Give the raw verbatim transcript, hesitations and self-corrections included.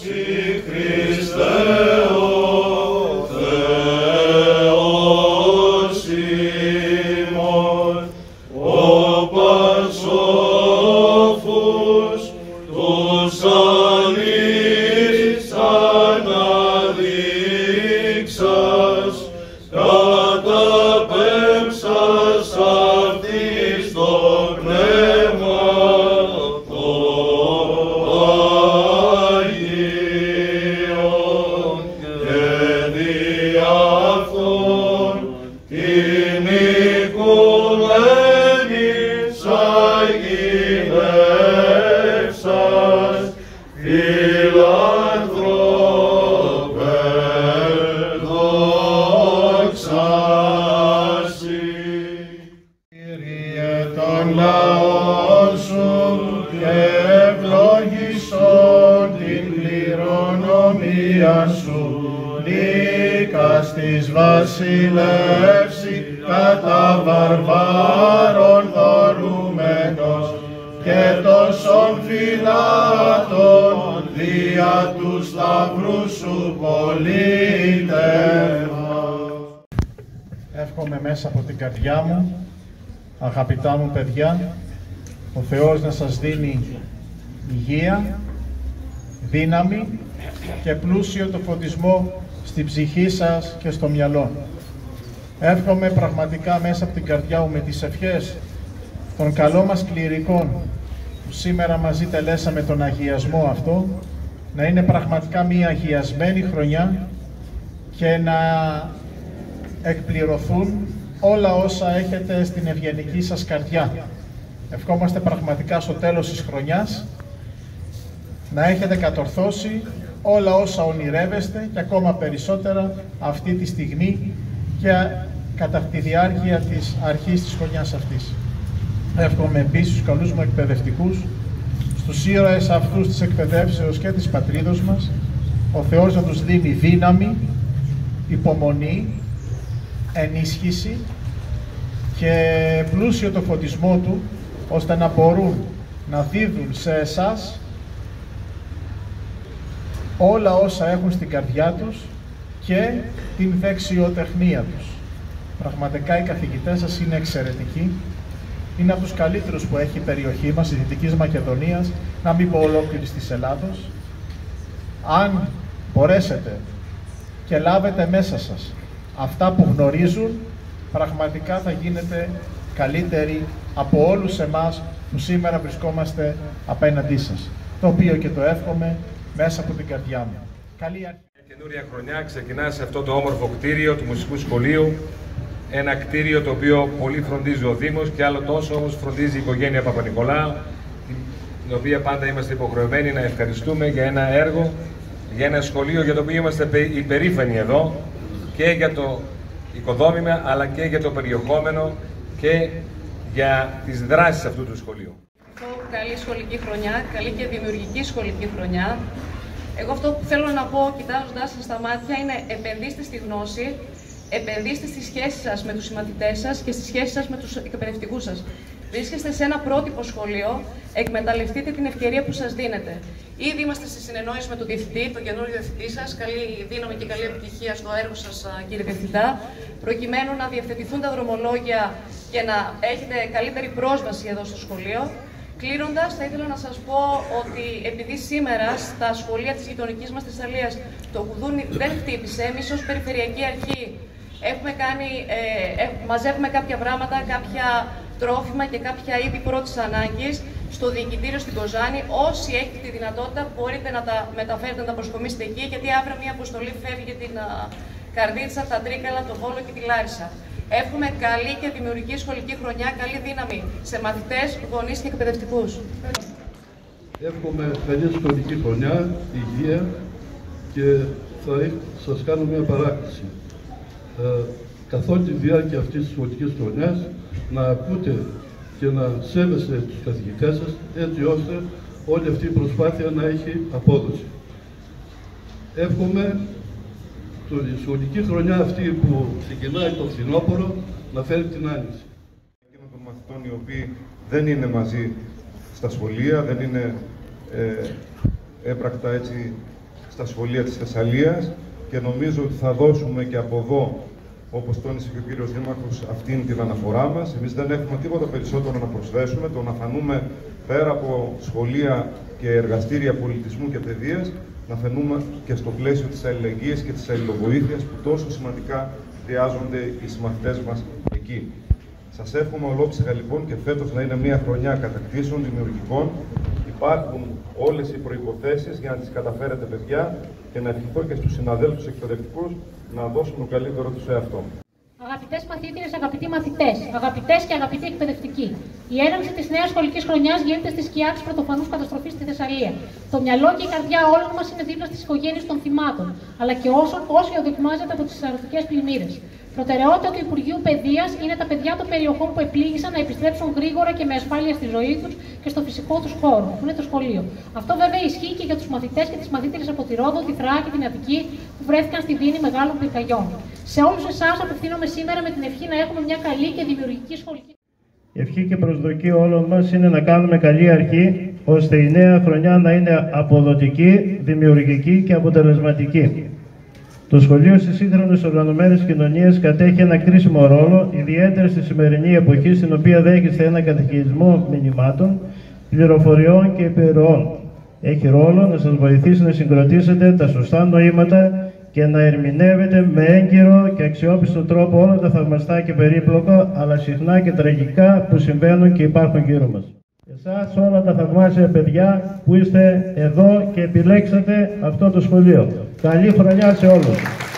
Της βασιλεύσει κατά βαρβάρων δωρούμενος και τόσων φυλάτων δια του σταυρού σου πολίτευμα. Εύχομαι μέσα από την καρδιά μου, αγαπητά μου παιδιά, ο Θεός να σας δίνει υγεία, δύναμη και πλούσιο το φωτισμό στην ψυχή σας και στο μυαλό. Εύχομαι πραγματικά μέσα από την καρδιά μου με τις ευχές των καλών μας κληρικών που σήμερα μαζί τελέσαμε τον αγιασμό αυτό, να είναι πραγματικά μια αγιασμένη χρονιά και να εκπληρωθούν όλα όσα έχετε στην ευγενική σας καρδιά. Ευχόμαστε πραγματικά στο τέλος της χρονιάς να έχετε κατορθώσει όλα όσα ονειρεύεστε και ακόμα περισσότερα αυτή τη στιγμή και κατά τη διάρκεια της αρχής της χρονιάς αυτής. Εύχομαι επίσης στους καλούς μου εκπαιδευτικούς, στους ήρωες αυτούς της εκπαιδεύσεως και της πατρίδος μας, ο Θεός να τους δίνει δύναμη, υπομονή, ενίσχυση και πλούσιο το φωτισμό Του, ώστε να μπορούν να δίδουν σε εσάς όλα όσα έχουν στην καρδιά τους και την δεξιοτεχνία τους. Πραγματικά οι καθηγητές σας είναι εξαιρετικοί. Είναι από τους καλύτερους που έχει η περιοχή μας, η Δυτικής Μακεδονίας, να μην πω ολόκληρης της Ελλάδος. Αν μπορέσετε και λάβετε μέσα σας αυτά που γνωρίζουν, πραγματικά θα γίνετε καλύτεροι από όλους εμάς που σήμερα βρισκόμαστε απέναντί σας. Το οποίο και το εύχομαι μέσα από την καρδιά μου. Καλή αρχή. Η καινούρια χρονιά ξεκινά σε αυτό το όμορφο κτίριο του Μουσικού Σχολείου. Ένα κτίριο το οποίο πολύ φροντίζει ο Δήμος και άλλο τόσο όμως φροντίζει η οικογένεια Παπα-Νικολάου, την οποία πάντα είμαστε υποχρεωμένοι να ευχαριστούμε για ένα έργο, για ένα σχολείο για το οποίο είμαστε υπερήφανοι εδώ και για το οικοδόμημα αλλά και για το περιεχόμενο και για τις δράσεις αυτού του σχολείου. Καλή σχολική χρονιά, καλή και δημιουργική σχολική χρονιά. Εγώ αυτό που θέλω να πω, κοιτάζοντάς σας στα μάτια, είναι επενδύστε στη γνώση, επενδύστε στις σχέσεις σας με τους συμμαθητές σας και στις σχέσεις σας με τους εκπαιδευτικούς σας. Βρίσκεστε σε ένα πρότυπο σχολείο, εκμεταλλευτείτε την ευκαιρία που σας δίνεται. Ήδη είμαστε στη συνεννόηση με τον Διευθυντή, τον καινούριο Διευθυντή σας. Καλή δύναμη και καλή επιτυχία στο έργο σας, κύριε Διευθυντά, προκειμένου να διευθετηθούν τα δρομολόγια και να έχετε καλύτερη πρόσβαση εδώ στο σχολείο. Κλείνοντας, θα ήθελα να σας πω ότι επειδή σήμερα στα σχολεία της γειτονικής μας Θεσσαλίας το κουδούνι δεν χτύπησε, εμείς ως Περιφερειακή Αρχή έχουμε κάνει, ε, μαζεύουμε κάποια πράγματα, κάποια τρόφιμα και κάποια είδη πρώτης ανάγκης στο Διοικητήριο στην Κοζάνη. Όσοι έχετε τη δυνατότητα μπορείτε να τα μεταφέρετε, να τα προσκομίσετε εκεί, γιατί αύριο μια αποστολή φεύγει για την α, Καρδίτσα, τα Τρίκαλα, το Βόλο και τη Λάρισα. Εύχομαι καλή και δημιουργική σχολική χρονιά, καλή δύναμη σε μαθητές, γονείς και εκπαιδευτικούς. Εύχομαι καλή σχολική χρονιά, υγεία και θα σας κάνω μια παράκληση. Ε, καθ' όλη τη διάρκεια αυτής της σχολικής χρονιάς να ακούτε και να σέβεστε τους καθηγητές σας, έτσι ώστε όλη αυτή η προσπάθεια να έχει απόδοση. Εύχομαι η σχολική χρονιά αυτή που ξεκινάει το φθινόπωρο να φέρει την άνοιξη. Εκείνων των μαθητών οι οποίοι δεν είναι μαζί στα σχολεία, δεν είναι ε, έπρακτα έτσι στα σχολεία της Θεσσαλίας και νομίζω ότι θα δώσουμε και από εδώ, όπως τόνισε και ο κύριος Δήμαρχος, αυτήν την αναφορά μας. Εμείς δεν έχουμε τίποτα περισσότερο να προσθέσουμε, το να φανούμε πέρα από σχολεία και εργαστήρια πολιτισμού και παιδείας, να φανούμε και στο πλαίσιο της αλληλεγγύης και της αλληλοβοήθειας που τόσο σημαντικά χρειάζονται οι συμμαθητές μας εκεί. Σας εύχομαι ολόψυχα λοιπόν και φέτος να είναι μια χρονιά κατακτήσεων δημιουργικών. Υπάρχουν όλες οι προϋποθέσεις για να τις καταφέρετε, παιδιά, και να ευχηθώ και στους συναδέλφους εκπαιδευτικούς να δώσουν το καλύτερο τους σε αυτό. Αγαπητές μαθήτριες, αγαπητοί μαθητές, αγαπητές και αγαπητοί εκπαιδευτικοί, η έναρξη της νέας σχολικής χρονιάς γίνεται στη σκιά της πρωτοφανούς καταστροφής στη Θεσσαλία. Το μυαλό και η καρδιά όλων μας είναι δίπλα στις οικογένειες των θυμάτων, αλλά και όσων όσοι οδοκιμάζεται από τις σαρρωτικές πλημμύρες. Προτεραιότητα του Υπουργείου Παιδείας είναι τα παιδιά των περιοχών που επλήγησαν να επιστρέψουν γρήγορα και με ασφάλεια στη ζωή τους και στο φυσικό τους χώρο, που είναι το σχολείο. Αυτό βέβαια ισχύει και για τους μαθητές και τις μαθήτριες από τη Ρόδο, τη Θράκη και την Αττική που βρέθηκαν στη δίνη μεγάλων πυρκαγιών. Σε όλους εσάς απευθύνομαι σήμερα με την ευχή να έχουμε μια καλή και δημιουργική σχολική. Η ευχή και προσδοκία όλων μας είναι να κάνουμε καλή αρχή, ώστε η νέα χρονιά να είναι αποδοτική, δημιουργική και αποτελεσματική. Το σχολείο στις σύγχρονες οργανωμένες κοινωνίες κατέχει ένα κρίσιμο ρόλο, ιδιαίτερα στη σημερινή εποχή, στην οποία δέχεστε ένα κατεχειρισμό μηνυμάτων, πληροφοριών και επιρροών. Έχει ρόλο να σας βοηθήσει να συγκροτήσετε τα σωστά νοήματα και να ερμηνεύετε με έγκυρο και αξιόπιστο τρόπο όλα τα θαυμαστά και περίπλοκα, αλλά συχνά και τραγικά που συμβαίνουν και υπάρχουν γύρω μας. Εσάς όλα τα θαυμάσια παιδιά που είστε εδώ και επιλέξατε αυτό το σχολείο. Καλή χρονιά σε όλους!